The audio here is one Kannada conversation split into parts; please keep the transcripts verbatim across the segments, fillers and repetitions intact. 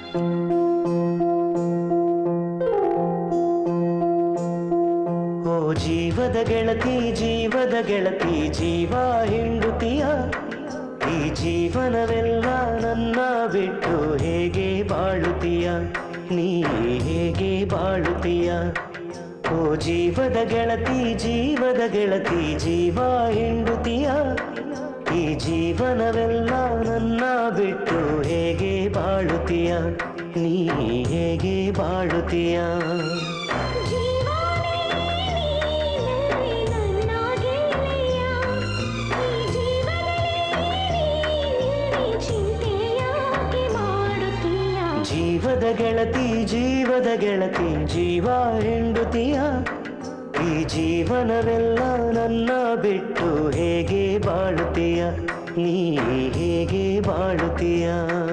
ಓ ಜೀವದ ಗೆಳತಿ ಜೀವದ ಗೆಳತಿ ಜೀವ ಹೆಂಡುತಿಯ ಈ ಜೀವನವೆಲ್ಲ ನನ್ನ ಬಿಟ್ಟು ಹೇಗೆ ಬಾಳುತ್ತೀಯ ನೀ ಹೇಗೆ ಬಾಳುತ್ತೀಯ ಓ ಜೀವದ ಗೆಳತಿ ಜೀವದ ಗೆಳತಿ ಜೀವ ಹೆಂಡುತಿಯ ಈ ಜೀವನವೆಲ್ಲ ನನ್ನ ಬಿಟ್ಟು ಹೇಗೆ ಬಾಳುತ್ತೀಯ ನೀ ಹೇಗೆ ಬಾಳುತ್ತೀಯ ಜೀವದ ಗೆಳತಿ ಜೀವದ ಗೆಳತಿ ಜೀವ ಹೆಂಡುತಿಯ ಈ ಜೀವನವೆಲ್ಲ ನನ್ನ ಬಿಟ್ಟು ಹೇಗೆ ಬಾಳುತ್ತೀಯ ನೀ ಹೇಗೆ ಬಾಳುತ್ತೀಯ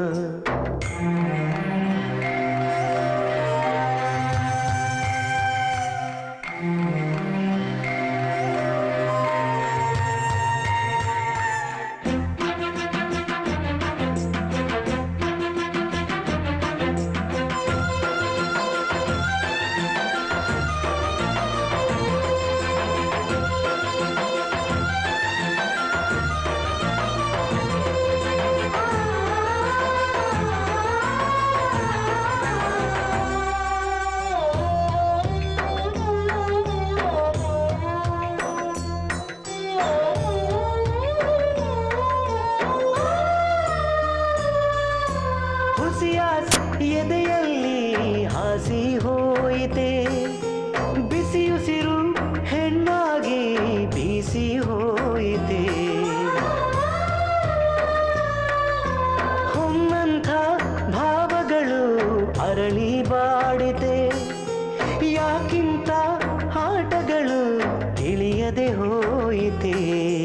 ಎದೆಯಲ್ಲಿ ಹಾಸಿ ಹೋಯಿತೆ ಬಿಸಿಯುಸಿರು ಹೆಣ್ಣಾಗಿ ಬೀಸಿ ಹೋಯಿತೆ ಹೊಮ್ಮಂಥ ಭಾವಗಳು ಅರಳಿ ಬಾಡಿತೆ ಯಾಕಿಂತ ಆಟಗಳು ತಿಳಿಯದೆ ಹೋಯಿತೆ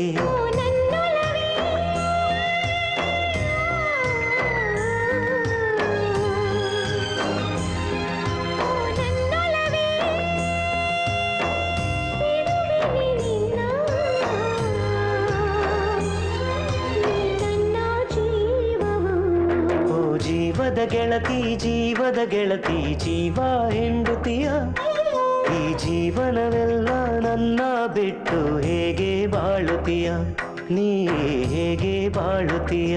ಜೀವದ ಗೆಳತಿ ಜೀವದ ಗೆಳತಿ ಜೀವ ಹೆಂಡುತಿಯ ಈ ಜೀವನವೆಲ್ಲ ನನ್ನ ಬಿಟ್ಟು ಹೇಗೆ ಬಾಳುತ್ತೀಯ ನೀ ಹೇಗೆ ಬಾಳುತ್ತೀಯ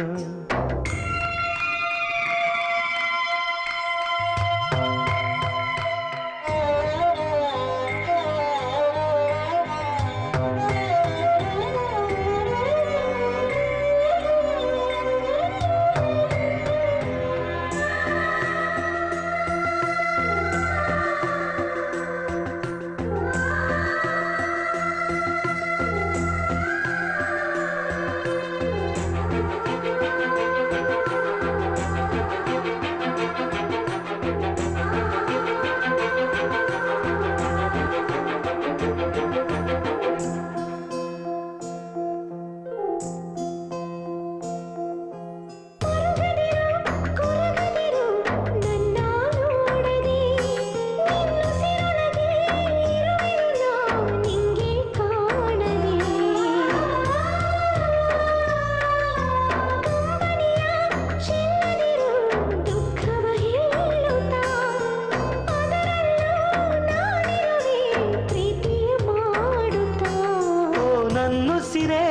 ಸಿರೆ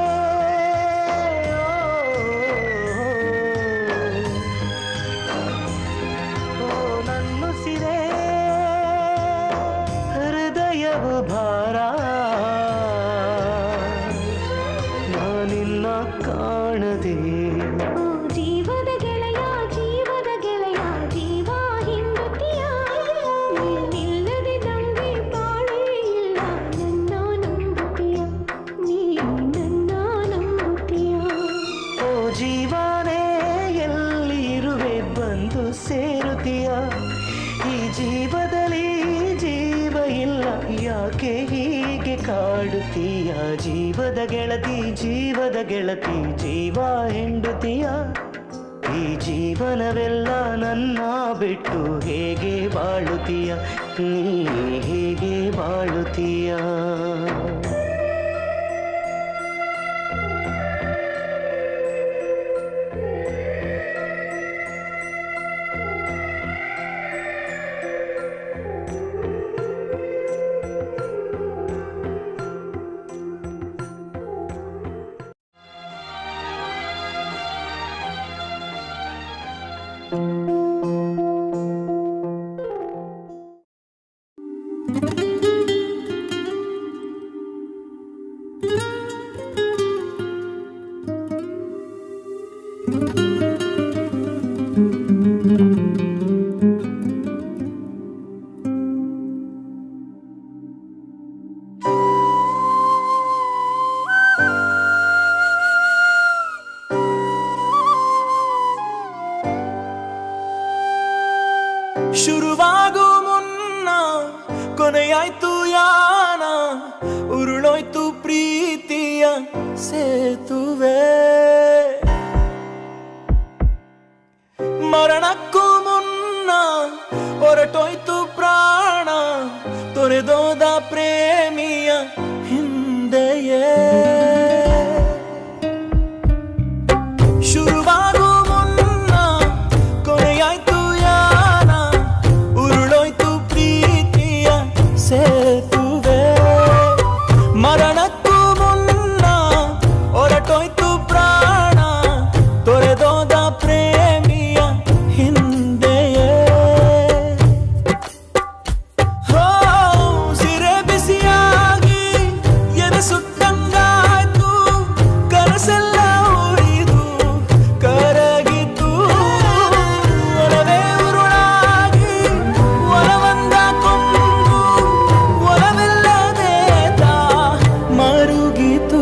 ಓ ನನ್ನ ಸಿರೆ ಹೃದಯವು ಭಾರ ನಾನಿನ್ನ ಕಾಣದೆ ಜೀವದ ಗೆಳೆಯ ಜೀವದ ಗೆಳೆಯ ಜೀವ ಹಿಂಡುತ್ತೀಯ ನಿಲ್ಲದೆ ನಂಗೆ ಬಾಳೇ ಇಲ್ಲ ನನ್ನ ನಂಬುತ್ತೀಯ ನೀ ನನ್ನ ನಂಬುತ್ತೀಯ ಓ ಜೀವನೇ ಎಲ್ಲಿ ಇರುವೆ ಬಂದು ಸೇರುತ್ತೀಯ ಈ ಜೀವದಲ್ಲಿ ಜೀವ ಇಲ್ಲ ಯಾಕೆ ಹೀಗೆ ಕಾಡುತ್ತೀಯ ಜೀವದ ಗೆಳತಿ ಜೀವದ ಗೆಳತಿ ಜೀವ ಹೆಂಡುತ್ತೀಯ ಈ ಜೀವನವೆಲ್ಲ ನನ್ನ ಬಿಟ್ಟು ಹೇಗೆ ಬಾಳುತ್ತೀಯ ನೀ ಹೇಗೆ ಬಾಳುತ್ತೀಯ ಶುರುವಾಗೋ ಮುನ್ನ ಕೊನೆಯಾಯ್ತು ಯಾನ, ಉರುಳೋಯ್ತು ಪ್ರೀತಿಯ ಸೇತುವೆ. ಮರಣಕ್ಕೂ ಮುನ್ನ ಹೊರಟೋಯ್ತು ಪ್ರಾಣ, ತೊರೆದೋದ ಪ್ರೇಮಿಯ ಹಿಂದೆಯೇ. ಶುರುವಾಗೋ ಮುನ್ನ ಕೊನೆಯಾಯ್ತು ಯಾನ, ಉರುಳೋಯ್ತು ಪ್ರೀತಿಯ ಸೇತುವೆ. ಮರಣಕ್ಕೂ ಮುನ್ನ ಹೊರಟೋಯ್ತು ಪ್ರಾಣ, ತೊರೆದೋದ ಪ್ರೇಮಿಯ ಹಿಂದೆಯೇ. ಹೋ ಸಿರೆ ಬಿಸಿಯಾಗಿ ಎನಿಸುತ್ತಂಗಾಯ್ತು, ಕನಸೆಲ್ಲ ಉರಿದು ಕರಗಿತು. ಒಲವೇ ಉರುಳಾಗಿ ಒಲವಂದ ಕೊಂದು, ಒಲವಿಲ್ಲದೆ ತಾ ಮರುಗಿತು.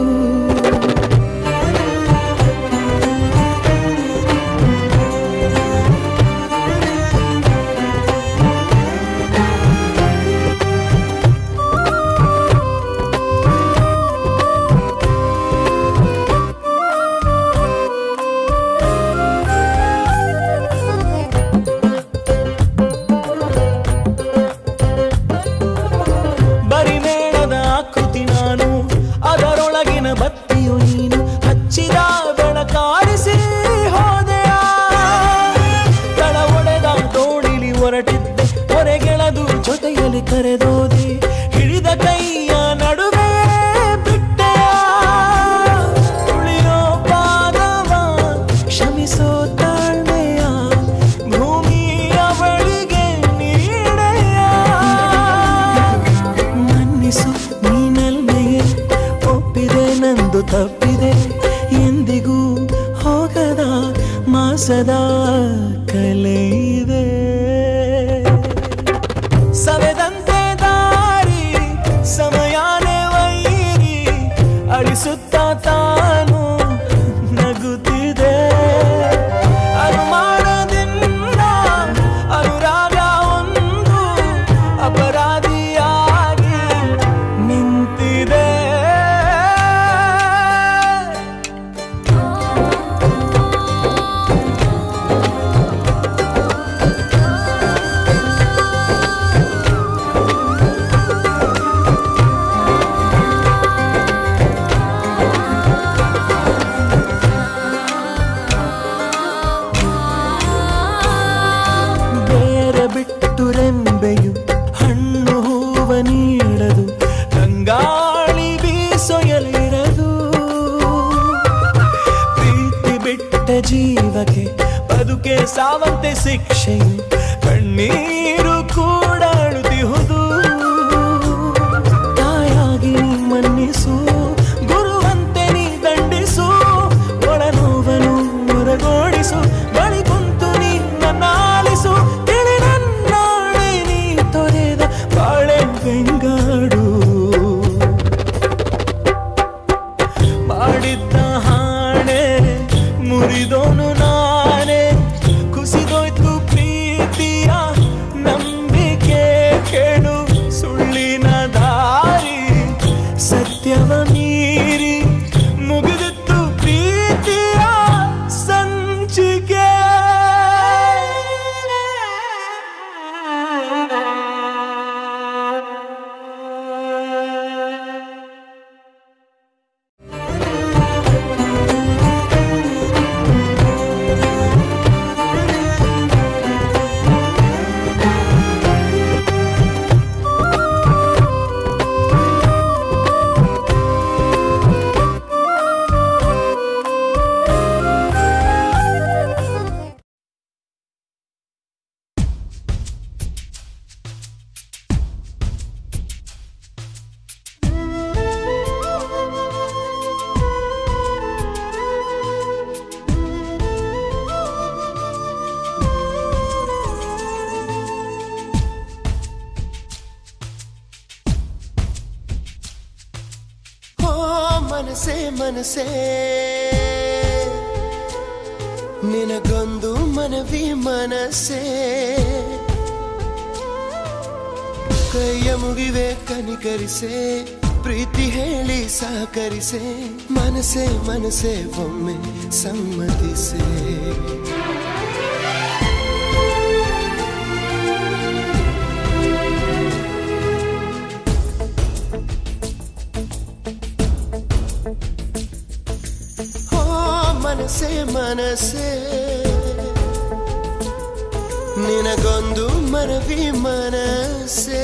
ಬರಿಮೇಣದ ಆಕೃತಿ ನಾನು, ಅದರೊಳಗಿನ ಬತ್ತಿಯು ನೀನು. ಹಚ್ಚಿದ ಬೆಳಕಾರಿಸಿ ಹೋದೆಯ, ತಳ ಒಡೆದ ತೋಡಿಲಿ ಹೊರಟಿದ್ದೆ, ಹೊರಗೆಳದು ಜೊತೆಯಲ್ಲಿ ಕರೆದೋದೆ. ಹಿಡಿದ ಕೈಯ ನಡುವೆ ಬಿಟ್ಟೆಯ, ತುಳಿಯೋ ಪಾದವ ಕ್ಷಮಿಸೋ ತಾಳ್ಮೆಯ, ಭೂಮಿಯ ಬಳಿಗೆ ನೀಡೆಯ. ಮನ್ನಿಸು ನೀನಲ್ಮೆಯೇ, ಒಪ್ಪಿದೆ ನಂದು ತಪ್ಪಿದೆ, ಎಂದಿಗೂ ಹೋಗದ ಮಾಸದ ಕಲೆಯಿದೆ. ಸವೆದಂತೆ ದಾರಿ ಸಮಯಾನೇ ವೈರಿ, ಅಳಿಸುತ್ತ ತಾನು ನಗುತ್ತಿದೆ. ಅನುಮಾನದಿಂದ ಅನುರಾಗ ಒಂದು ಅಪರಾಧಿಯಾಗಿ ನಿಂತಿದೆ. ಬೇರೆ ಬಿಟ್ಟು ರೆಂಬೆಯು ಹಣ್ಣು ಹೂವ ನೀಡದು, ತಂಗಾಳಿ ಬೀಸೊಯಲಿರದು. ಪ್ರೀತಿ ಬಿಟ್ಟ ಜೀವಕ್ಕೆ ಬದುಕೆ ಸಾವಂತೆ ಶಿಕ್ಷೆಯು, ಕಣ್ಣೀರು ಕೂಡ ಅಳುತ್ತಿಹುದು. ತಾಯಾಗಿ ನೀ ಮನ್ನಿಸು, ಗುರುವಂತೆ ನೀ ದಂಡಿಸು, ಒಳನೋವನು ಹೊರಗೋಡಿಸು, ಬಳಿ ಕುಂತು ನೀ ನನ್ನ ಆಲಿಸು. ತಿಳಿ ನನ್ನಾಳೆ ನೀ ತೊರೆದ ಬಾಳೆ ಬೆಂಗಾಡು, ಮಾಡಿದ್ದ ಹಾಣೆ ಮುರಿದೋನು ನಾನೇ. ಕುಸಿದೋಯ್ತು ಪ್ರೀತಿಯ ನಂಬಿಕೆ, ಕೇಳು ಸುಳ್ಳಿನ ದಾರಿ, ಸತ್ಯವ ಮೀರಿ ಮುಗಿದಿತ್ತು ಪ್ರೀತಿಯ ಸಂಚಿಕೆ. ಮನಸೆ ಮನಸೆ ನಿನಗೊಂದು ಮನವಿ ಮನಸೆ ಕೈಯ ಮುಗಿವೆ ಕನಿಕರಿಸೆ ಪ್ರೀತಿ ಹೇಳಿ ಸಹಕರಿಸೆ ಮನಸೆ ಮನಸೆ ಒಮ್ಮೆ ಸಮ್ಮತಿಸೆ ಮನಸೆ ಮನಸೆ ನಿನಗೊಂದು ಮನವಿ ಮನಸೆ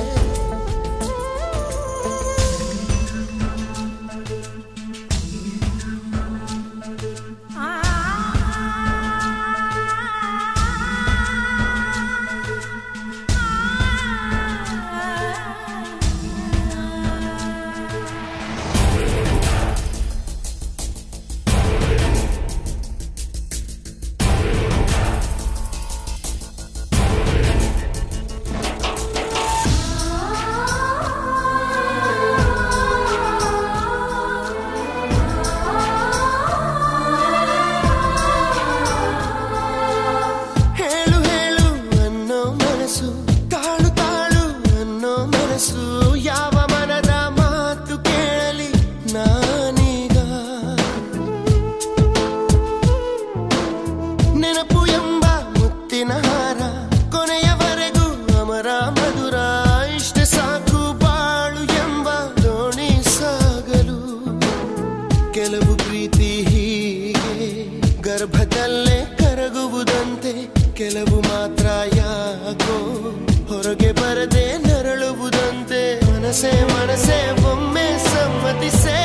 ಕೆಲವು ಪ್ರೀತಿ ಹೀಗೆ ಗರ್ಭದಲ್ಲೇ ಕರಗುವುದಂತೆ ಕೆಲವು ಮಾತ್ರ ಯಾಕೋ ಹೊರಗೆ ಬರದೆ ನರಳುವುದಂತೆ ಮನಸೆ ಮನಸೆ ಒಮ್ಮೆ ಸಮ್ಮತಿಸೆ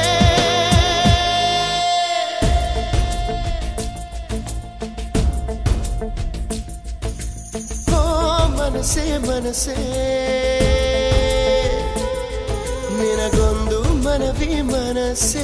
ಓ ಮನಸೆ ಮನಸೆ ನಿನಗೊಂದು ಮನವಿ ಮನಸೆ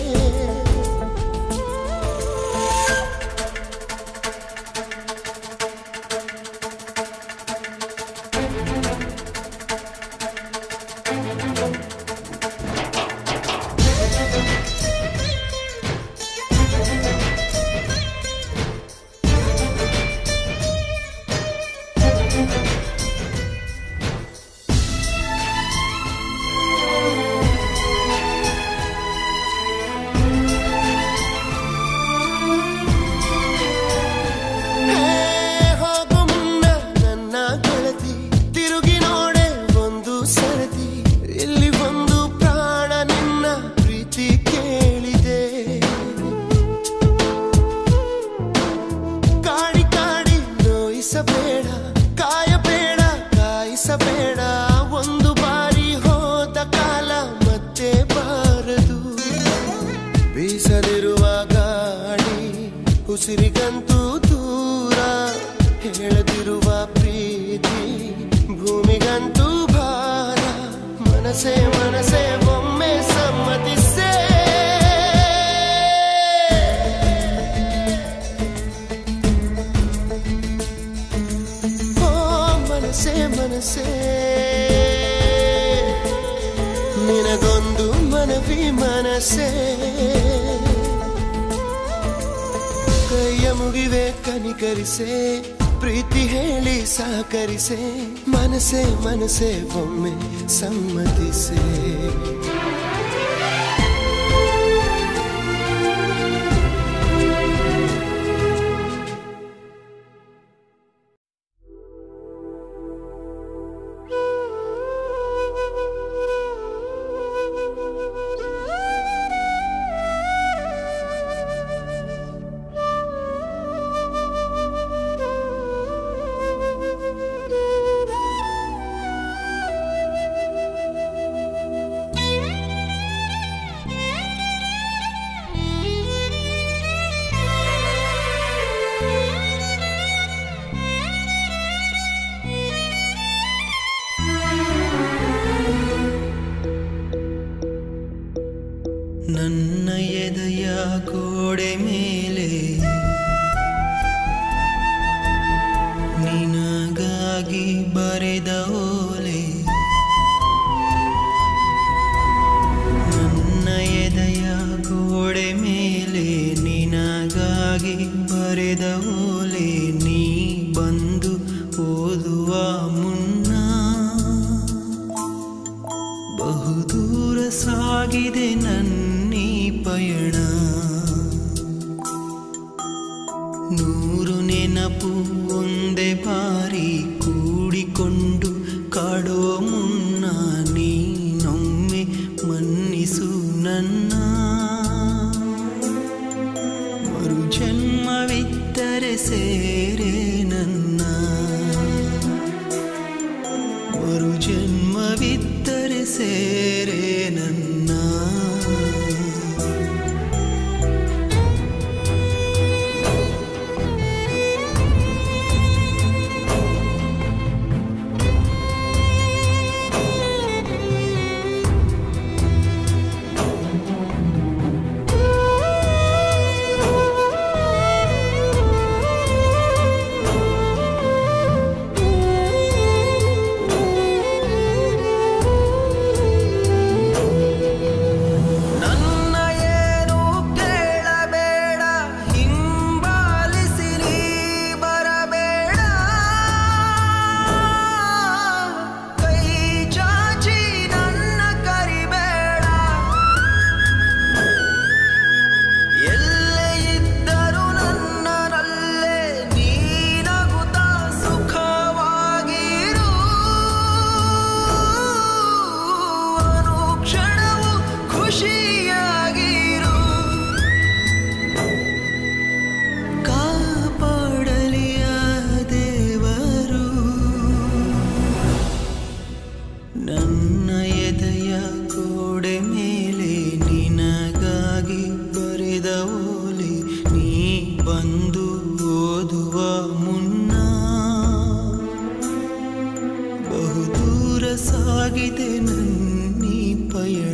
ಕಾಯಬೇಡ ಕಾಯಿಸಬೇಡ ಒಂದು ಬಾರಿ ಹೋದ ಕಾಲ ಮತ್ತೆ ಬಾರದು ಬೀಸದಿರುವ ಗಾಳಿ ಉಸಿರಿಗಂತೂ ದೂರ ಹೇಳದಿರುವ ಪ್ರೀತಿ ಭೂಮಿಗಂತೂ ಭಾರ ಮನಸೆ ಮನಸೆ ಒಮ್ಮೆ ಸಮ್ಮತಿಸೆ ಮನಸೆ ಮನಸೆ ನಿನಗೊಂದು ಮನವಿ ಮನಸೆ ಕೈಯ ಮುಗಿವೆ ಕನಿಕರಿಸೆ ಪ್ರೀತಿ ಹೇಳಿ ಸಹಕರಿಸೆ ಮನಸೆ ಮನಸೆ ಒಮ್ಮೆ ಸಮ್ಮತಿಸೆ ನನ್ನ ಎದೆಯ ಗೋಡೆ ಮೇಲೆ ನಿನಗಾಗಿ ಬರೆದ ಓಲೆ ನನ್ನ ಎದೆಯ ಗೋಡೆ ಮೇಲೆ ನಿನಗಾಗಿ ಬರೆದ ಓಲೆ ನೀ ಬಂದು ಓದುವ ಮುನ್ನ ನೂರು ನೆನಪು ಒಂದೇ ಬಾರಿ ಕೂಡಿಕೊಂಡು ಕಾಡೋ ಮುನ್ನ ನೀನೊಮ್ಮೆ ಮನ್ನಿಸು ನನ್ನ. ಮರು ಜನ್ಮವಿದ್ದರೆ ಸೇರೆ ನನ್ನ, ಮರು ಜನ್ಮವಿದ್ದರೆ ಸೇರೆ ನನ್ನ. ನನ್ನ ಎದೆಯ ಗೋಡೆ ಮೇಲೆ ನಿನಗಾಗಿ ಬರೆದ ಓಲೆ ನೀ ಬಂದು ಓದುವ ಮುನ್ನ ಬಹುದೂರ ಸಾಗಿದೆ ನನ್ನೀ ಪಯಣ.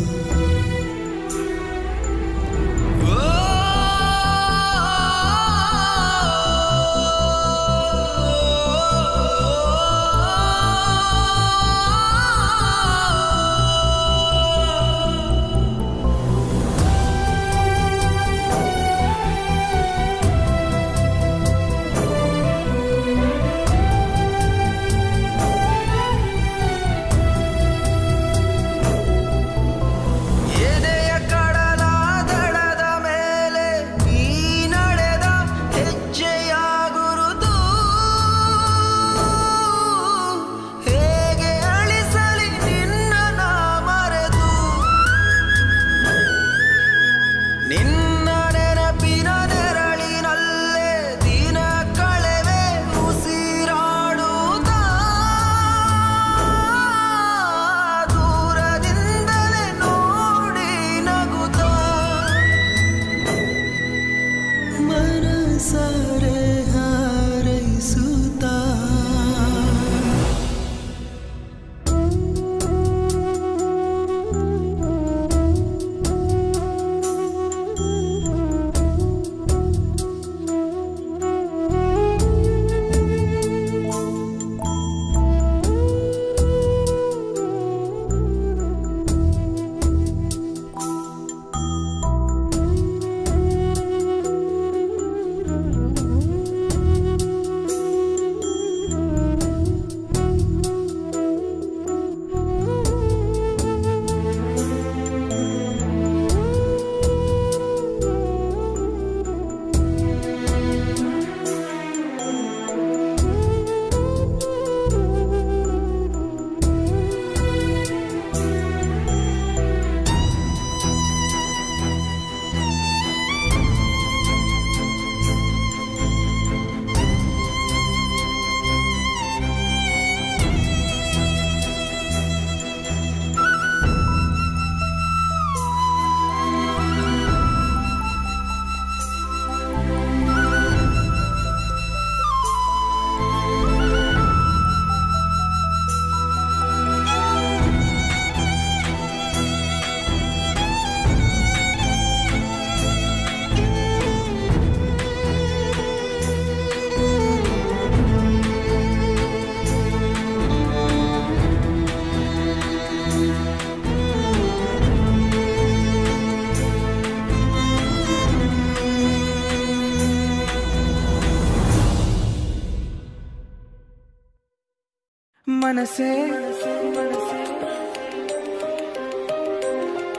मनसे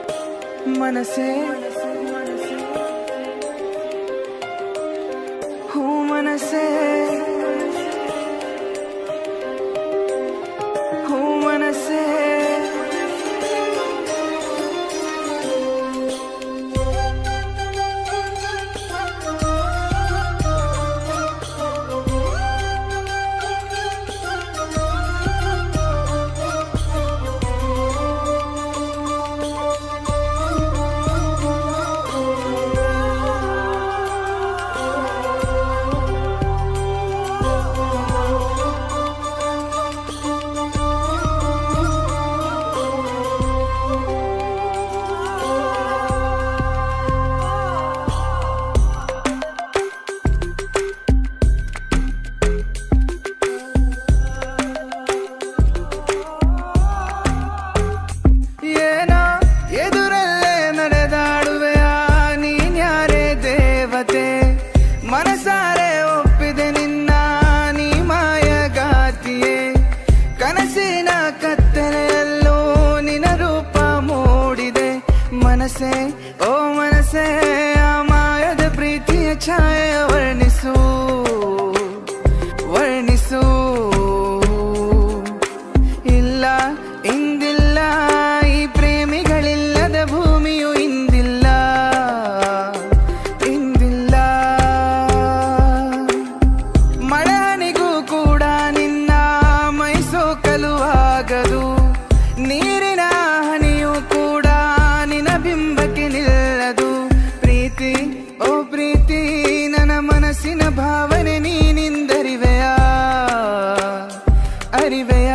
मनसे ಮನಸ್ಸೇ ಹೂ ಮನಸ್ಸೇ ಮನಸಾರೆ ಒಪ್ಪಿದೆ ನಿನ್ನ ನೀ ಮಾಯಗಾತಿಯೇ ಕನಸಿನ ಕತ್ತಲೆಯಲ್ಲೂ ನಿನ ರೂಪ ಮೂಡಿದೆ ಮನಸ್ಸೇ ಓ ಮನಸ್ಸೇ ಆ ಮಾಯದ ಪ್ರೀತಿಯ ಛಾಯೆಯ ವರ್ಣಿಸು ವರ್ಣಿಸು ಇಲ್ಲ ಇಂದಿಲ್ಲ ಈ ಪ್ರೇಮಿಗಳಿಲ್ಲದ ಭೂಮಿಯು ಇಂದಿಲ್ಲ ನೀರಿನ ಹನಿಯೂ ಕೂಡ ನಿನ ಬಿಂಬಕ್ಕೆ ನಿಲ್ಲದು ಪ್ರೀತಿ ಓ ಪ್ರೀತಿ ನನ್ನ ಮನಸ್ಸಿನ ಭಾವನೆ ನೀನಿಂದರಿವೆಯಾ ಅರಿವೆಯಾ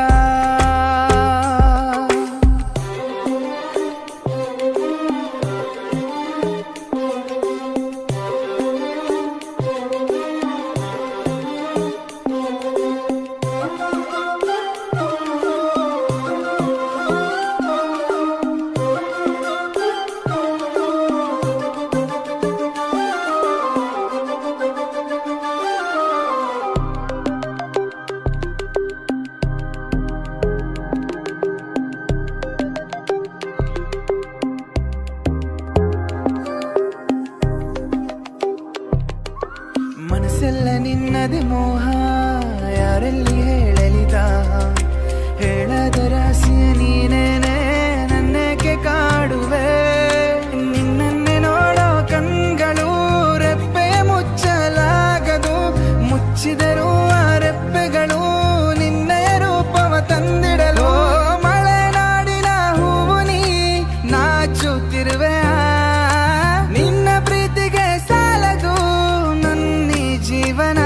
ಮನಸ್ಸೆಲ್ಲ ನಿನ್ನದೆ ಮೋಹ ಯಾರಲ್ಲಿ ಹೇಳಲಿದ ಹೇಳದ ರಾಸಿಯ ನೀನೇನೆ ನನ್ನೇಕೆ ಕಾಡುವೆ ನಿನ್ನನ್ನೇ ನೋಡೋ ಕಣ್ಗಳು ರೆಪ್ಪೆ ಮುಚ್ಚಲಾಗದು ಮುಚ್ಚಿದರೂ ಆ ರೆಪ್ಪೆಗಳು ನಿನ್ನೆಯ ರೂಪವ ತಂದಿಡಲು ಮಲೆನಾಡಿನ ಹೂವು ನೀ ನಾಚುತ್ತಿರುವೆ ನಿನ್ನ ಪ್ರೀತಿಗೆ ಸಾಲದು ಜೀವನ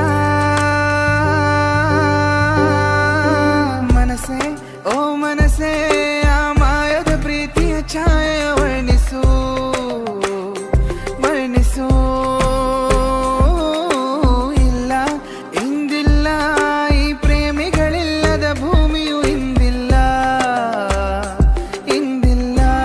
ಮನಸ್ಸೇ ಓ ಮನಸ್ಸೇ ಆ ಮಾಯದ ಪ್ರೀತಿಯ ಛಾಯೆಯ ವರ್ಣಿಸು ವರ್ಣಿಸು ಇಲ್ಲ ಇಂದಿಲ್ಲ ಈ ಪ್ರೇಮಿಗಳಿಲ್ಲದ ಭೂಮಿಯು ಇಂದಿಲ್ಲ ಇಂದಿಲ್ಲ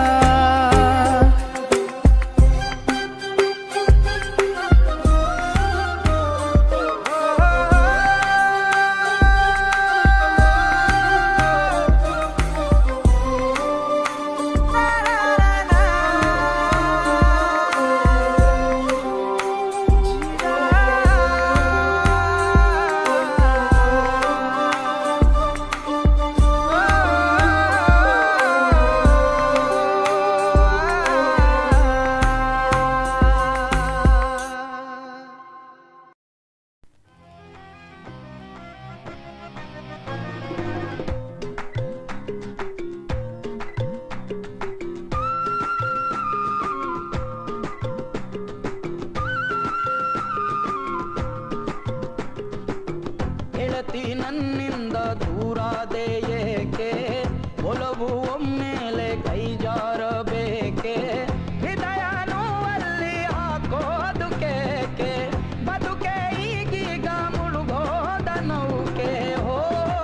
ನನ್ನಿಂದ ದೂರಾದೆ ಏಕೆ ಒಲವು ಒಮ್ಮೆಲೆ ಕೈ ಜಾರಬೇಕೆ ಹೃದಯ ನೋವಲ್ಲಿ ಹಾಕೋದು ಕೇಕೆ ಬದುಕೆ ಈಗೀಗ ಮುಳುಗೋದ ನೌಕೆ ಹೋ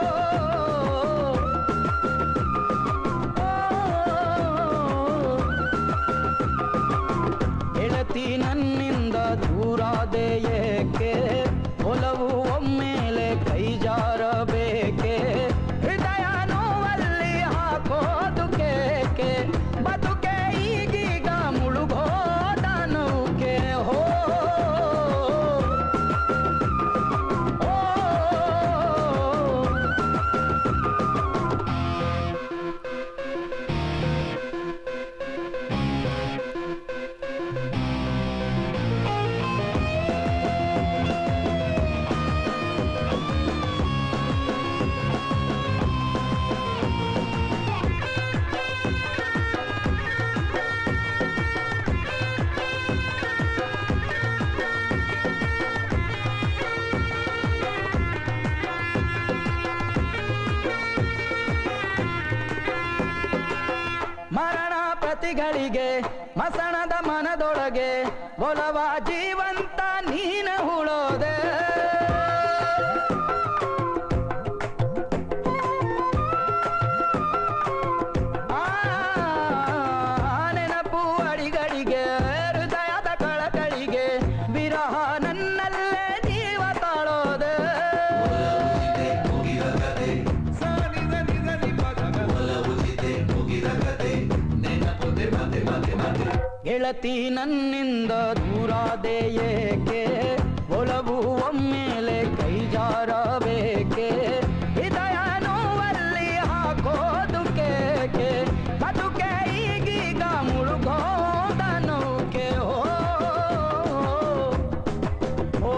ಗೆಳತಿ ನನ್ನಿಂದ ದೂರಾದೆ ಏಕೆ ಒಲವು ಒಮ್ಮೆಲೆ ಕೈ ಜಾರಬೇಕೆ ಅಡಿಗಳಿಗೆ ಮಸಣದ ಮನದೊಳಗೆ ಒಲವ ಜೀವಂತ ನೀನ ಹುಳೋದೆ ಆ ನೆನಪು ಅಡಿಗಳಿಗೆ ಹೃದಯದ ಕಳಕಳಿಗೆ ವಿರಹ ನನ್ನಲ್ಲೇ ಜೀವ ತಾಳೋದೆ ಗೆಳತಿ ನನ್ನಿಂದ ದೂರಾದೆ ಏಕೆ ಒಲವು ಒಮ್ಮೆಲೆ ಕೈ ಜಾರಬೇಕೆ ಹೃದಯ ನೋವಲ್ಲಿ ಹಾಕೋದು ಕೇಕೆ ಬದುಕೆ ಈಗೀಗ ಮುಳುಗೋದ ನೌಕೆ ಓ ಓ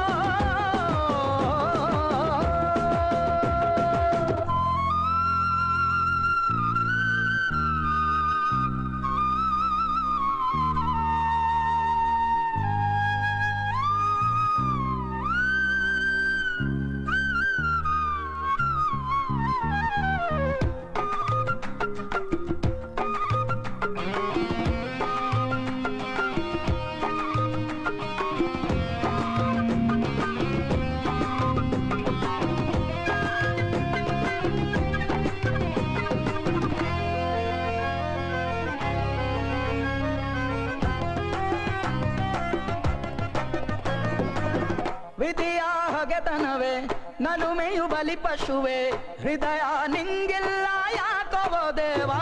ವಿಧಿಯ ಹಗೆತನವೇ ನಲುಮೆಯು ಬಲಿ ಪಶುವೆ ಹೃದಯ ನಿಂಗಿಲ್ಲ ಯಾಕೋ ದೇವಾ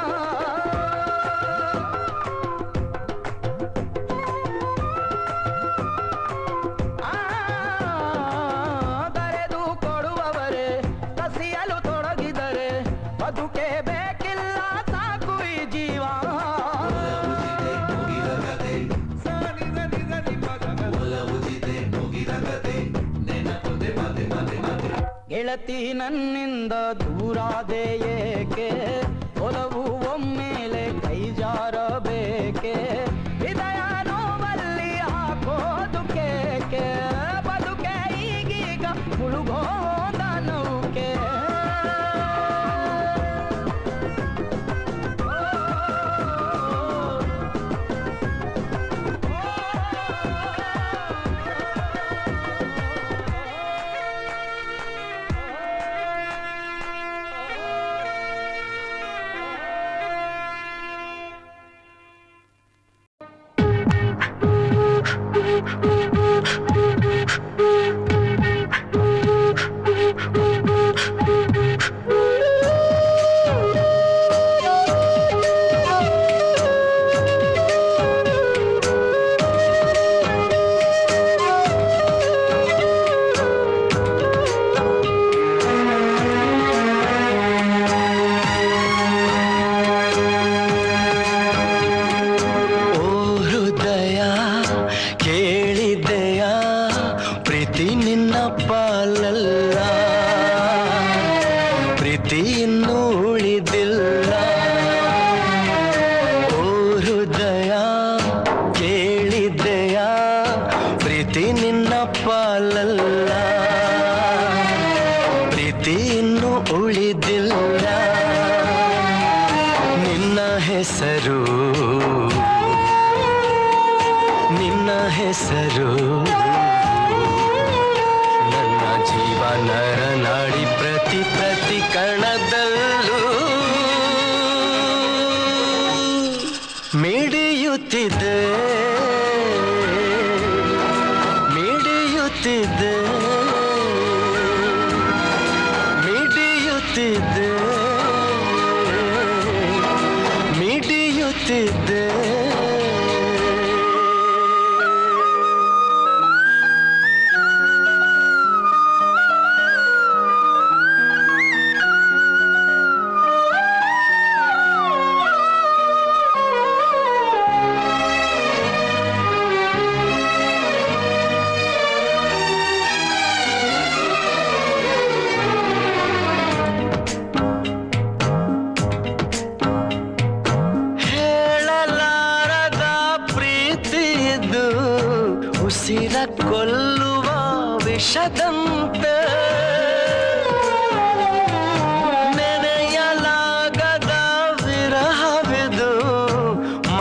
ಬರೆದು ಕೊಡುವವರೇ ಕಸಿಯಲು ತೊಡಗಿದರೆ ಬದುಕೆ ಬೇಕಿಲ್ಲ ಸಾಕು ಈ ಜೀವ ಗೆಳತಿ ನನ್ನಿಂದ ದೂರಾದೆ ಏಕೆ ಒಲವು ಒಮ್ಮೆಲೆ ಕೈ ಜಾರಬೇಕೆ ಹೃದಯ ನೋವಲ್ಲಿ ಹಾಕೋದು ಕೇಕೆ ಬದುಕೆ ಈಗೀಗ ಮುಳುಗೋದ ನೌಕೆ ಉಸಿರ ಕೊಲ್ಲುವ ವಿಷದಂತೆ ನೆನೆಯಲಾಗದ ವಿರಹವಿದು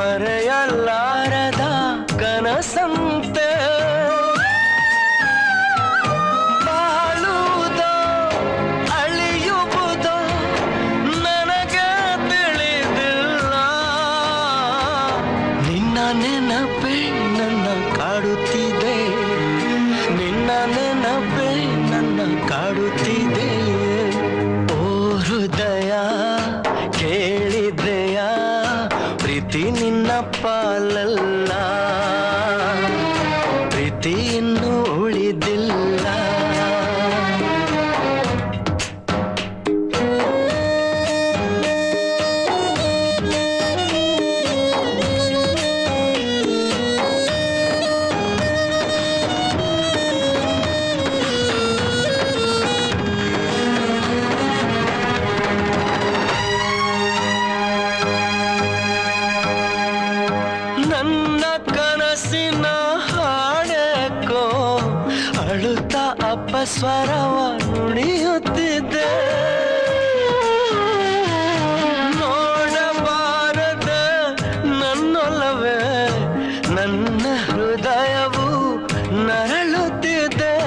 ನಡೆಯುತ್ತಿದೆಯೇ ಓ ಹೃದಯ ಕೇಳಿದೆಯ ಪ್ರೀತಿ ನಿನ್ನ ಪಾಲಲ್ಲ ಪ್ರೀತಿ ಇನ್ನೂ ಉಳಿದಿಲ್ಲ ನನ್ನ ಕನಸಿನ ಹಾಡೇಕೋ ಅಳುತ್ತಾ ಅಪಸ್ವರವ ನುಡಿಯುತ್ತಿದ್ದೆ ನೋಡಬಾರದ ನನ್ನೊಲವೇ ನನ್ನ ಹೃದಯವು ನರಳುತ್ತಿದ್ದೆ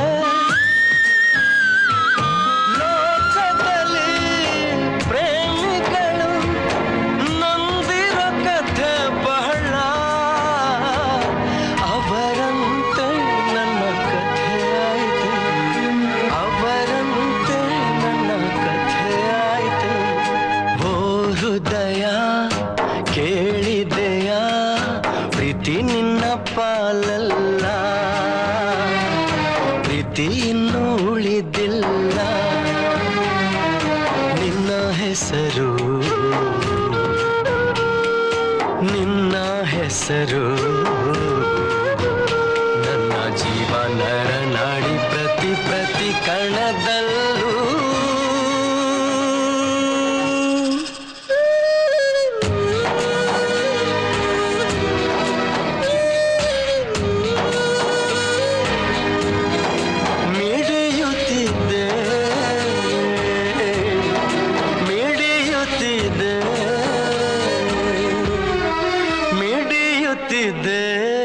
ಲೋಕದಲ್ಲಿ ಪ್ರೇಮಿಗಳು ನೊಂದಿರೋ ಕಥೆ ಬಹಳ ಅವರಂತೆ ನನ್ನ ಕಥೆ ಆಯ್ತು ಅವರಂತೆ ನನ್ನ ಕಥೆ ಆಯ್ತು ಓ ಹೃದಯ ಕೇಳಿದೆಯ ಪ್ರೀತಿ ನಿನ್ನ ಪಾಲಲ್ಲ ಪ್ರೀತಿ ಇನ್ನೂ ಉಳಿದಿಲ್ಲ ನಿನ್ನ ಹೆಸರು ನಿನ್ನ ಹೆಸರು ನನ್ನ ಜೀವ ನರನಾಡಿ ಪ್ರತಿ ಪ್ರತಿ ಕಣದಲ್ಲೂ ಮಿಡಿಯುತ್ತಿದ್ದೆ ಮಿಡಿಯುತ್ತಿದ್ದೆ ಮಿಡಿಯುತ್ತಿದ್ದೆ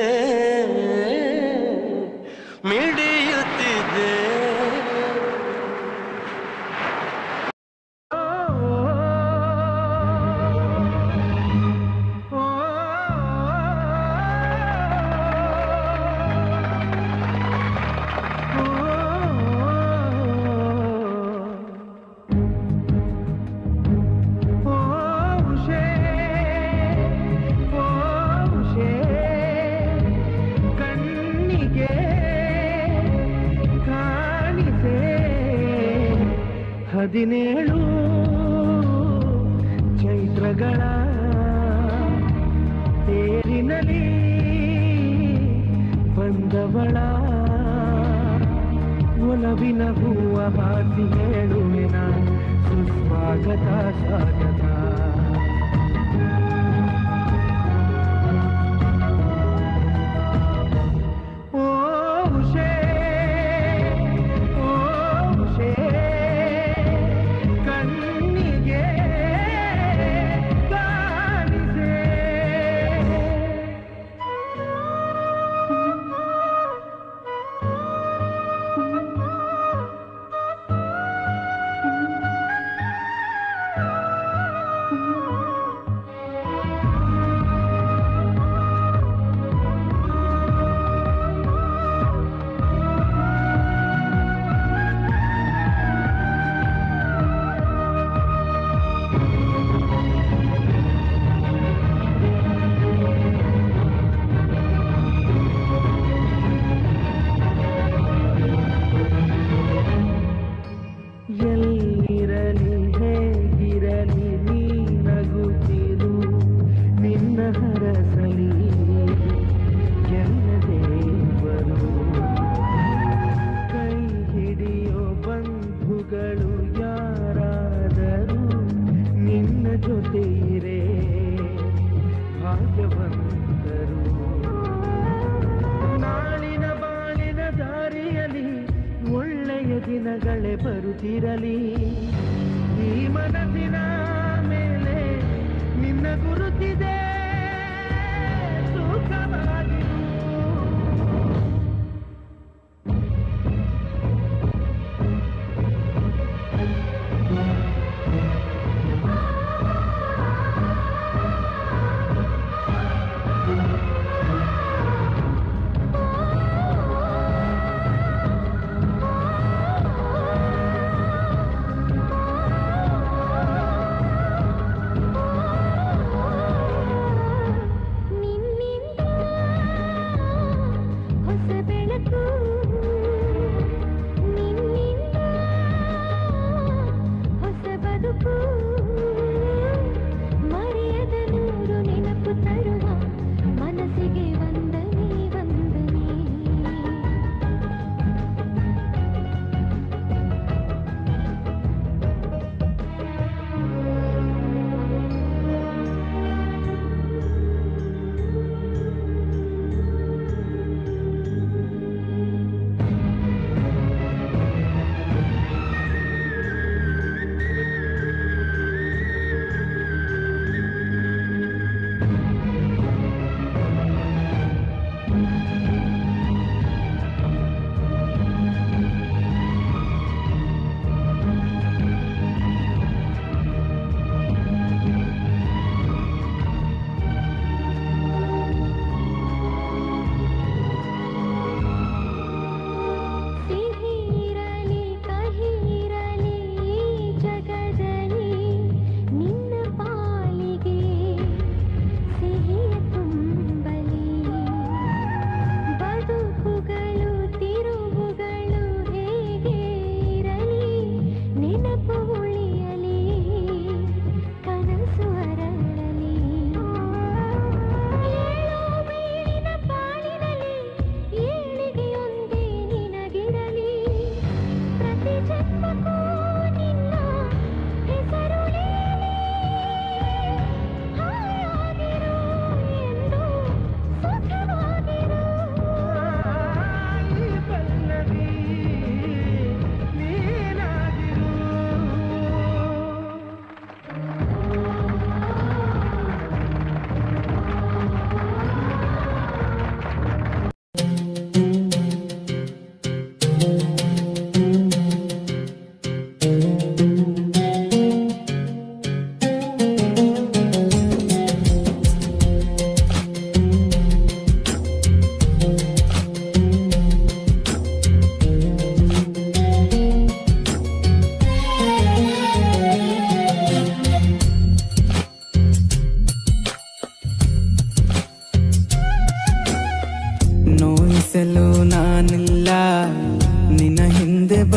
ಮಿಡಿಯುತ್ತಿದ್ದೆ ಕಣ್ಣಿಗೆ ಕಾಣಿಸೆ ಹದಿನೇಳು ಚೈತ್ರಗಳ ತೇರಿನಲ್ಲಿ ಬಂದವಳ ಒಲವಿನ ಹೂವ ಹಾಸಿ ಹೇಳುವೆನ ಸುಸ್ವಾಗತ ಸ್ವಾಗತ ಓ ಉಷೆ ಓ ಉಷೆ ಕಣ್ಣಿಗೆ ಕಾಣಿಸೆ ಎಲ್ಲಿರಲಿ ಹೇಗಿರಲಿ ನೀ ನಗುತ್ತಿರು ನಿನ್ನ ಹರಸಲಿ ಗೆಲ್ಲದೇವರು ಕೈ ಹಿಡಿಯೋ ಬಂಧುಗಳು ಯಾರಾದರೂ ನಿನ್ನ ಜೊತೆ ಇರೇ ಭಾಗ್ಯವಂತರು ನಾಳಿನ ಬಾಳಿನ ದಾರಿಯಲ್ಲಿ ಒಳ್ಳೆಯ ದಿನಗಳೇ ಬರುತ್ತಿರಲಿ ಈ ಮನಸ್ಸಿನ ಮೇಲೆ ನಿನ್ನ ಗುರುತಿದೆ ಸುಖವಾಗಿರು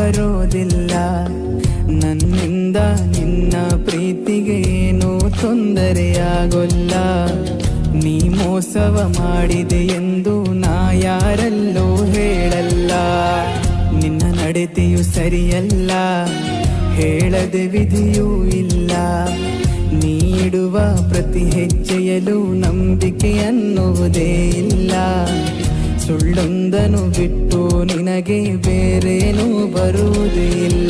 ಬರೋದಿಲ್ಲ. ನನ್ನಿಂದ ನಿನ್ನ ಪ್ರೀತಿಗೆ ಏನೂ ತೊಂದರೆಯಾಗೋಲ್ಲ. ನೀ ಮೋಸವ ಮಾಡಿದೆ ಎಂದು ನಾ ಯಾರಲ್ಲೂ ಹೇಳಲ್ಲ. ನಿನ್ನ ನಡತೆಯು ಸರಿಯಲ್ಲ, ಹೇಳದೆ ವಿಧಿಯೂ ಇಲ್ಲ. ನೀಡುವ ಪ್ರತಿ ಹೆಜ್ಜೆಯಲ್ಲೂ ನಂಬಿಕೆ ಅನ್ನುವುದೇ ಇಲ್ಲ. ಸುಳ್ಳೊಂದನು ಬಿಟ್ಟು ನಿನಗೆ ಬೇರೇನೂ ಬರುವುದೇ ಇಲ್ಲ.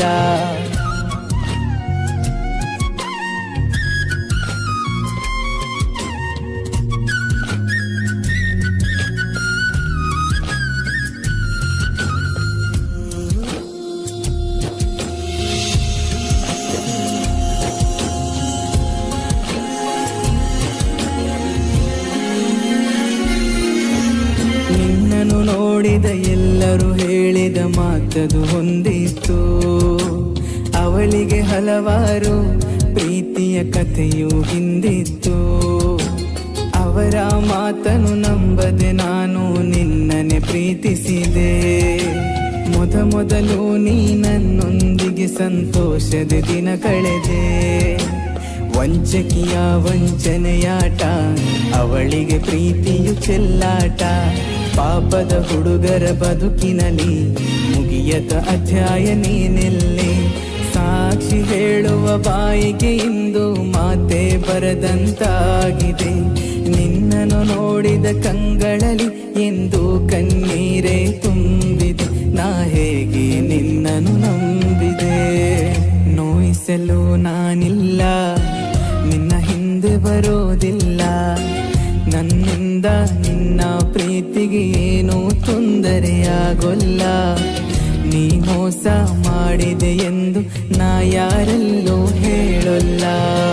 ನೋಡಿದ ಎಲ್ಲರೂ ಹೇಳಿದ ಮಾತದು ಹೊಂದಿತ್ತು. ಅವಳಿಗೆ ಹಲವಾರು ಪ್ರೀತಿಯ ಕಥೆಯೂ ಹಿಂದಿತ್ತು. ಅವರ ಮಾತನ್ನು ನಂಬದೆ ನಾನು ನಿನ್ನನೆ ಪ್ರೀತಿಸಿದೆ. ಮೊದ ಮೊದಲು ನೀ ನನ್ನೊಂದಿಗೆ ಸಂತೋಷದ ದಿನ ಕಳೆದೆ. ವಂಚಕಿಯ ವಂಚನೆಯಾಟ, ಅವಳಿಗೆ ಪ್ರೀತಿಯು ಚೆಲ್ಲಾಟ. ಪಾಪದ ಹುಡುಗರ ಬದುಕಿನಲ್ಲಿ ಮುಗಿಯದ ಅಧ್ಯಾಯ ನೀನೆಲ್ಲೇ. ಸಾಕ್ಷಿ ಹೇಳುವ ಬಾಯಿಗೆ ಇಂದು ಮಾತೆ ಬರದಂತಾಗಿದೆ. ನಿನ್ನನ್ನು ನೋಡಿದ ಕಂಗಳಲ್ಲಿ ಎಂದು ಕಣ್ಣೀರೇ ತುಂಬಿದೆ. ನಾ ಹೇಗೆ ನಿನ್ನನ್ನು ನಂಬಿದೆ. ನೋಯಿಸಲು ನಾನಿಲ್ಲ, ನಿನ್ನ ಹಿಂದೆ ಬರೋದಿಲ್ಲ. ನನ್ನಿಂದ ನಿನ್ನ ಪ್ರೀತಿಗೆ ಏನೂ ತೊಂದರೆಯಾಗೋಲ್ಲ. ನೀ ಮೋಸ ಮಾಡಿದೆ ಎಂದು ನಾ ಯಾರಲ್ಲೂ ಹೇಳೋಲ್ಲ.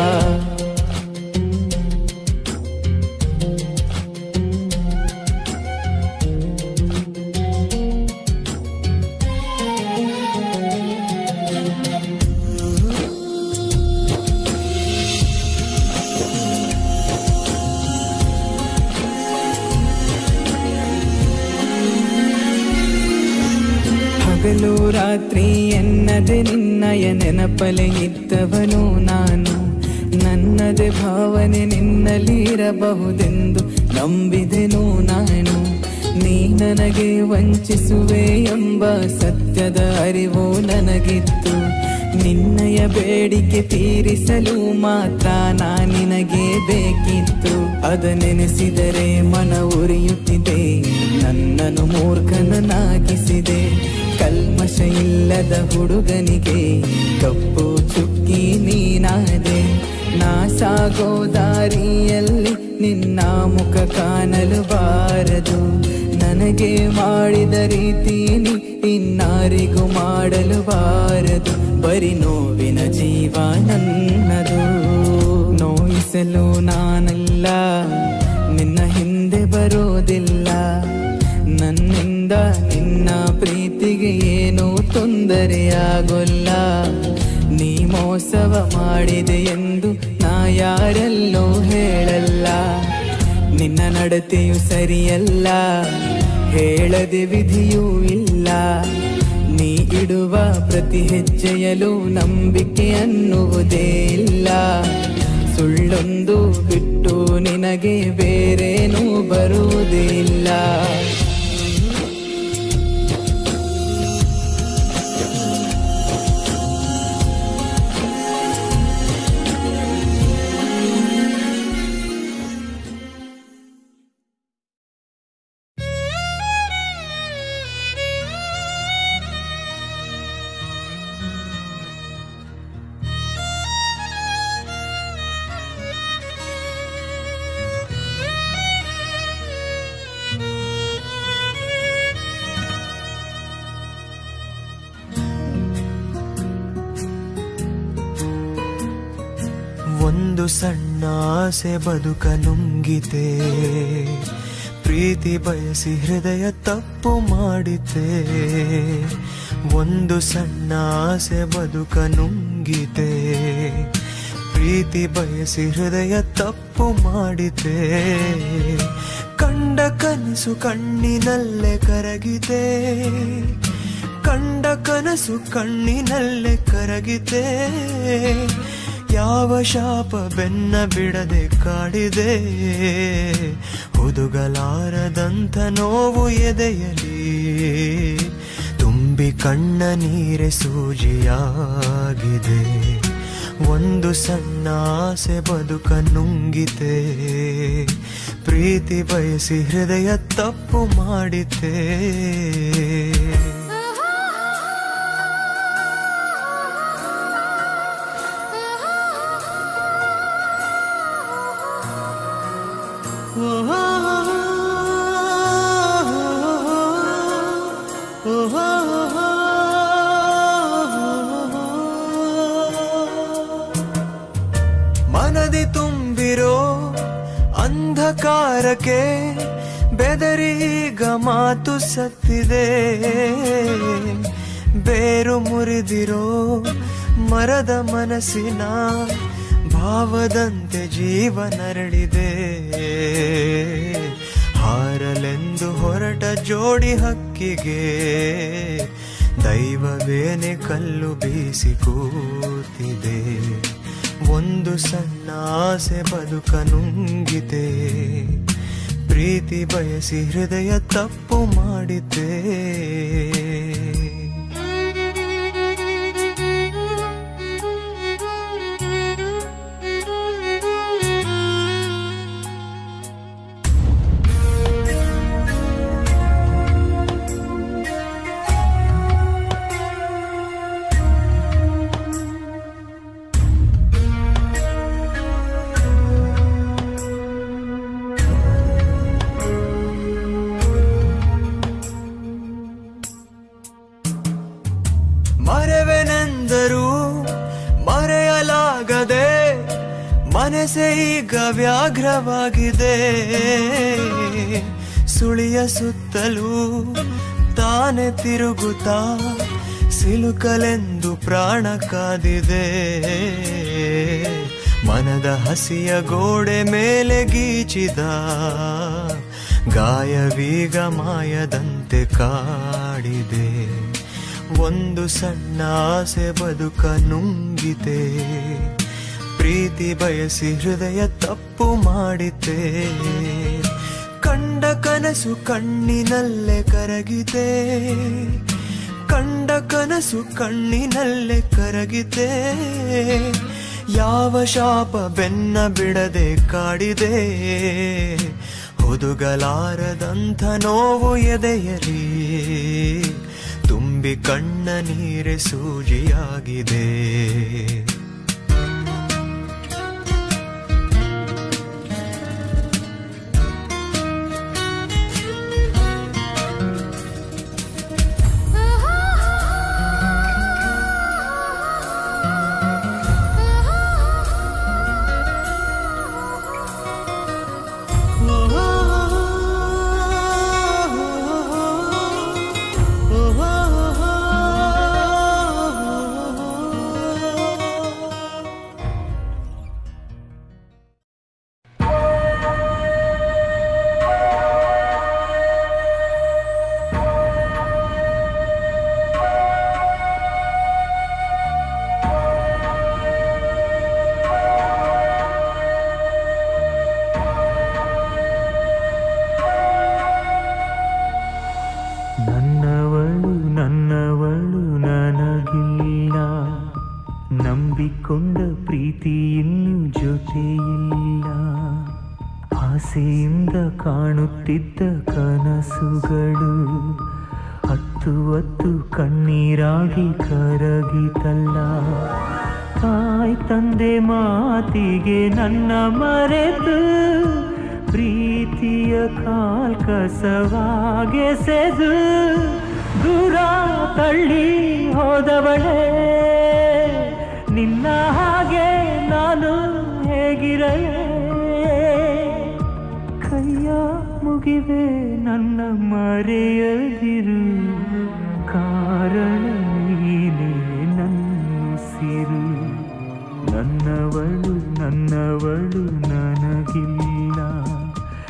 ಹಗಲು ರಾತ್ರಿ ಎನ್ನದೆ ನಿನ್ನಯ ನೆನಪಲೆ ಇದ್ದವನು ನಾನು. ನನ್ನದೇ ಭಾವನೆ ನಿನ್ನಲ್ಲಿ ಇರಬಹುದೆಂದು ನಂಬಿದೆನು ನಾನು. ನೀ ನನಗೆ ವಂಚಿಸುವೆ ಎಂಬ ಸತ್ಯದ ಅರಿವು ನನಗಿತ್ತು. ನಿನ್ನಯ ಬೇಡಿಕೆ ತೀರಿಸಲು ಮಾತ್ರ ನಾ ನಿನಗೆ ಬೇಕಿತ್ತು. ಅದನೆನೆಸಿದರೆ ಮನ ಉರಿಯುತ್ತಿದೆ, ನನ್ನನ್ನು ಮೂರ್ಖನನ್ನಾಗಿಸಿದೆ. ಕಲ್ಮಶ ಇಲ್ಲದ ಹುಡುಗನಿಗೆ ಕಪ್ಪು ಚುಕ್ಕಿ ನೀನಾದೆ. ನಾ ಸಾಗೋ ದಾರಿಯಲ್ಲಿ ನಿನ್ನ ಮುಖ ಕಾಣಲು ಬಾರದು. ನನಗೆ ಮಾಡಿದ ರೀತಿ ನೀ ಇನ್ನಾರಿಗೂ ಮಾಡಲು ಬಾರದು. ಬರಿ ನೋವಿನ ಜೀವ ನನ್ನದು. ನೋಯಿಸಲು ನಾನಲ್ಲ, ನಿನ್ನ ಹಿಂದೆ ಬರೋದಿಲ್ಲ. ನನ್ನಿಂದ ನಿನ್ನ ಪ್ರೀತಿಗೆ ಏನೂ ತೊಂದರೆಯಾಗೋಲ್ಲ. ನೀ ಮೋಸವ ಮಾಡಿದೆ ಎಂದು ನಾ ಯಾರಲ್ಲೂ ಹೇಳಲ್ಲ. ನಿನ್ನ ನಡತೆಯು ಸರಿಯಲ್ಲ, ಹೇಳದೆ ವಿಧಿಯೂ ಇಲ್ಲ. ನೀ ಇಡುವ ಪ್ರತಿ ಹೆಜ್ಜೆಯಲ್ಲೂ ನಂಬಿಕೆ ಅನ್ನುವುದೇ ಇಲ್ಲ. ಸುಳ್ಳೊಂದು ಬಿಟ್ಟು ನಿನಗೆ ಬೇರೇನೂ ಬರುವುದಿಲ್ಲ. ಒಂದು ಸಣ್ಣ ಆಸೆ ಬದುಕ ನುಂಗಿತೆ. ಪ್ರೀತಿ ಬಯಸಿ ಹೃದಯ ತಪ್ಪು ಮಾಡಿತೆ. ಒಂದು ಸಣ್ಣ ಆಸೆ ಬದುಕ ನುಂಗಿತೆ. ಪ್ರೀತಿ ಬಯಸಿ ಹೃದಯ ತಪ್ಪು ಮಾಡಿತೆ. ಕಂಡ ಕನಸು ಕಣ್ಣಿನಲ್ಲೇ ಕರಗಿದೆ. ಕಂಡ ಕನಸು ಕಣ್ಣಿನಲ್ಲೇ ಕರಗಿದೆ, ಯಾವ ಶಾಪ ಬೆನ್ನ ಬಿಡದೆ ಕಾಡಿದೆ, ಹುದುಗಲಾರದಂಥ ನೋವು ಎದೆಯಲಿ ತುಂಬಿ ಕಣ್ಣ ನೀರೆ ಸೂಜಿಯಾಗಿದೆ. ಒಂದು ಸಣ್ಣ ಆಸೆ ಬದುಕ ನುಂಗಿತೆ, ಪ್ರೀತಿ ಬಯಸಿ ಹೃದಯ ತಪ್ಪು ಮಾಡಿತೆ. ಮನದಿ ತುಂಬಿರೋ ಅಂಧಕಾರಕ್ಕೆ ಬೆದರೀಗ ಮಾತು ಸತ್ತಿದೆ, ಬೇರು ಮುರಿದಿರೋ ಮರದ ಮನಸ್ಸಿನ ಭಾವದಂತೆ ಜೀವನರಳಿದೆ. ಹಾರಲೆಂದು ಹೊರಟ ಜೋಡಿ ಹಕ್ಕಿಗೆ ದೈವವೇನೆ ಕಲ್ಲು ಬೀಸಿ ಕೂತಿದೆ. ಒಂದು ಸಣ್ಣ ಆಸೆ ಬದುಕ ನುಂಗಿದೆ, ಪ್ರೀತಿ ಬಯಸಿ ಹೃದಯ ತಪ್ಪು ಮಾಡಿದೆ. ಮರೆವೆನೆಂದರೂ ಮರೆಯಲಾಗದೆ ಮನಸ್ಸೇ ಈಗ ವ್ಯಾಘ್ರವಾಗಿದೆ. ಸುಳಿಯ ಸುತ್ತಲೂ ತಾನೆ ತಿರುಗುತ್ತಾ ಸಿಲುಕಲೆಂದು ಪ್ರಾಣ ಕಾದಿದೆ. ಮನದ ಹಸಿಯ ಗೋಡೆ ಮೇಲೆ ಗೀಚಿದ ಗಾಯವೀಗ ಮಾಯದಂತೆ ಕಾಡಿದೆ. ಒಂದು ಸಣ್ಣ ಆಸೆ ಬದುಕ ನುಂಗಿದೆ, ಪ್ರೀತಿ ಬಯಸಿ ಹೃದಯ ತಪ್ಪು ಮಾಡಿದೆ. ಕಂಡ ಕನಸು ಕಣ್ಣಿನಲ್ಲೇ ಕರಗಿದೆ, ಕಂಡ ಕನಸು ಕಣ್ಣಿನಲ್ಲೇ ಕರಗಿದೆ, ಯಾವ ಶಾಪ ಬೆನ್ನ ಬಿಡದೆ ಕಾಡಿದೆ, ಹುದುಗಲಾರದಂಥ ನೋವು ಎದೆಯಲಿ ತುಂಬಿ ಕಣ್ಣ ನೀರೆ ಸೂಜಿಯಾಗಿದೆ. ನಂಬಿಕೊಂಡ ಪ್ರೀತಿ ಇನ್ನು ಜೊತೆಯಿಲ್ಲ, ಆಸೆಯಿಂದ ಕಾಣುತ್ತಿದ್ದ ಕನಸುಗಳು ಹತ್ತು ಹತ್ತು ಕಣ್ಣೀರಾಗಿ ಕರಗಿತಲ್ಲ. ತಾಯಿ ತಂದೆ ಮಾತಿಗೆ ನನ್ನ ಮರೆತು ಪ್ರೀತಿಯ ಕಾಲ್ ಕಸವಾಗೆಸೆದು ದೂರ ತಳ್ಳಿ ಹೋದವಳೇ, ನಿನ್ನ ಹಾಗೆ ನಾನು ಹೇಗಿರಲೇ. ಕೈಯ ಮುಗಿವೆ ನನ್ನ ಮರೆಯದಿರು, ಕಾರಣ ನೀನೇ ನನ್ನುಸಿರು. ನನ್ನವಳು ನನ್ನವಳು ನನಗಿಲ್ಲ,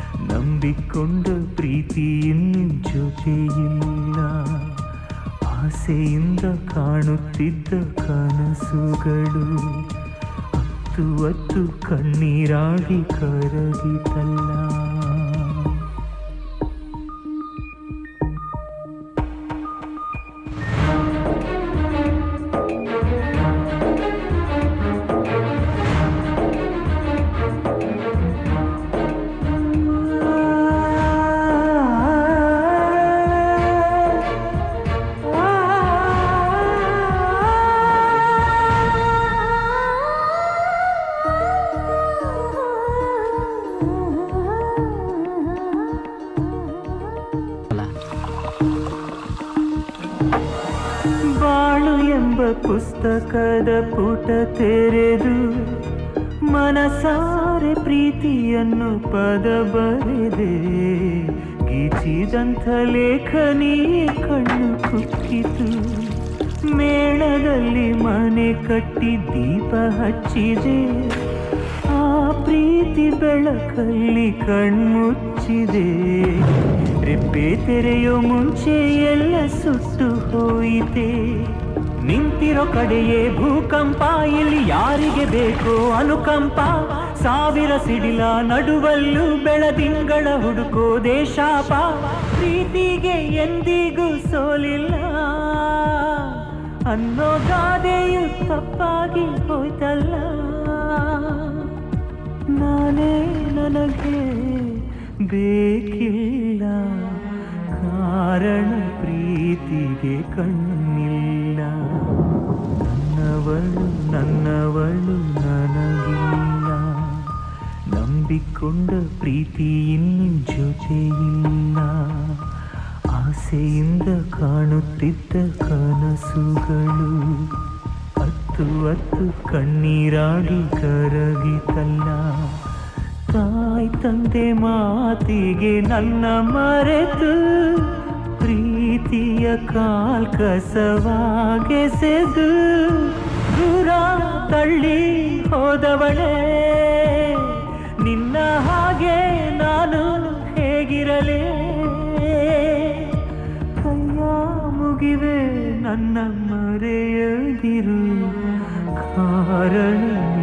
ನಂಬಿಕೊಂಡ ಪ್ರೀತಿ ಇನ್ನು ಜೊತೆಯಿಲ್ಲ, ಆಸೆಯಿಂದ ಕಾಣುತ್ತಿದ್ದ ಕನಸುಗಳು ಹತ್ತು ಹತ್ತು ಕಣ್ಣೀರಾಗಿ ಕರಗಿತಲ್ಲ. ಬಾಳು ಎಂಬ ಪುಸ್ತಕದ ಪುಟ ತೆರೆದು ಮನಸಾರೆ ಪ್ರೀತಿಯನ್ನು ಪದ ಬರೆದೆ. ಗೀಚಿದಂಥ ಲೇಖನಿಯೇ ಕಣ್ಣು ಕುಕ್ಕಿತು. ಮೇಳದಲ್ಲಿ ಮನೆ ಕಟ್ಟಿ ದೀಪ ಹಚ್ಚಿದೆ. ಆ ಪ್ರೀತಿ ಬೆಳಕಲ್ಲಿ ಕಣ್ಮುಚ್ಚಿದೆ. ರೆಪ್ಪೆ ತೆರೆಯೋ ಮುಂಚೆ ಎಲ್ಲ ಸುಟ್ಟು ಹೋಯಿತೆ. ನಿಂತಿರೋ ಕಡೆಯೇ ಭೂಕಂಪ, ಇಲ್ಲಿ ಯಾರಿಗೆ ಬೇಕೋ ಅನುಕಂಪ. ಸಾವಿರ ಸಿಡಿಲ ನಡುವಲ್ಲೂ ಬೆಳದಿಂಗಳ ಹುಡುಕೋ ದೇಶಾಪ. ಪ್ರೀತಿಗೆ ಎಂದಿಗೂ ಸೋಲಿಲ್ಲ ಅನ್ನೋ ಗಾದೆಯು ತಪ್ಪಾಗಿ ಹೋಯ್ತಲ್ಲ. ನಾನೇ ನನಗೆ ಬೇಕಿಲ್ಲ, ಕಾರಣ ಪ್ರೀತಿಗೆ ಕಣ್ಣಿಲ್ಲ. ನನ್ನವಳು ನನ್ನವಳು ನನಗಿಲ್ಲ, ನಂಬಿಕೊಂಡ ಪ್ರೀತಿ ಇನ್ನು ಜೊತೆಯಿಲ್ಲ. ಆಸೆಯಿಂದ ಕಾಣುತ್ತಿದ್ದ ಕನಸುಗಳು ಹತ್ತು ಹತ್ತು ಕಣ್ಣೀರಾಗಿ ಕರಗಿತಲ್ಲ. ತಾಯಿ ತಂದೆ ಮಾತಿಗೆ ನನ್ನ ಮರೆತು ಪ್ರೀತಿಯ ಕಾಲ್ ಕಸವಾಗೆಸೆದು ದೂರ ತಳ್ಳಿ ಹೋದವಳೇ. ನಿನ್ನ ಹಾಗೆ ನಾನು ಹೇಗಿರಲೇ. ಕೈಯ ಮುಗಿವೆ ನನ್ನ ಮರೆಯದಿರು, ಕಾರಣ